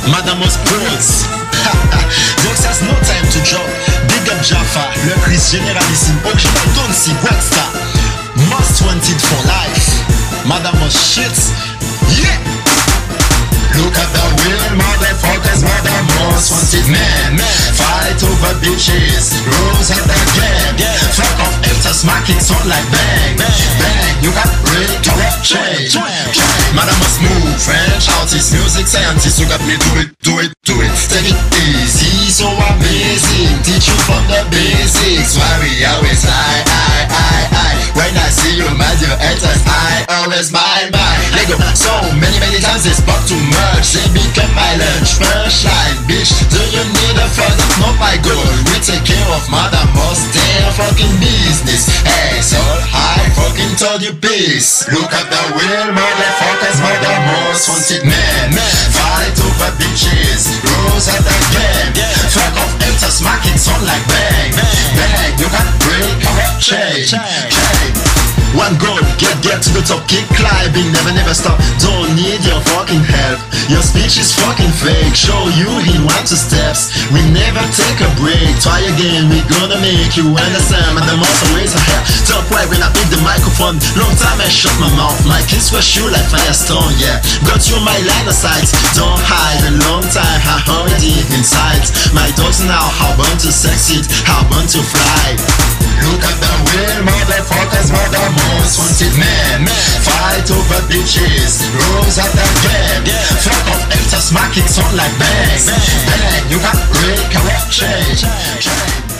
Madamos Pros. Donc ça c'est no time to drop. Big up Jaffa, le Chris généralissime, original Donsi, Webstar. Most wanted for life. Madamos shits. Yeah. Look at the real motherfuckers, Madamos wanted men. Fight over bitches, rules at the game. Fuck off haters, marking sound like bang. Bang, you got real corrupt change. Madamos move, French artist, music scientist. You got me do it, do it, do it. Take it easy, so amazing. Teach you from the basics. Why we always I. When I see you mad, your haters, I always mind. Lego, so many times it's bought too much. They become my lunch, first line, bitch. Do you need a further? Not my goal. We take care of Madamos, their fucking business. Asshole, I fucking told you peace. Look at the real motherfuckers, Madamos wanted men. Fight over bitches, rules at the game. Fuck off haters, marking sound like bang. Bang, you got real corrupt change. One goal, get to the top, keep climbing, never stop. Don't need your fucking help. Your speech is fucking fake. Show you in 1, 2 steps. We never take a break. Try again, we gonna make you understand. And the most always ahead. Talk right when I pick the microphone. Long time I shut my mouth. My kids were shoot like Firestone, yeah. Got you my line of sight. Don't hide. A long time, I heard deep inside. My dogs now, how born to succeed, how born to fly. Look at the real motherfuckers, Madamos wanted men. Fight over bitches, rules at the game. Fuck off haters, marking sound like bang. Bang, you got real corrupt change.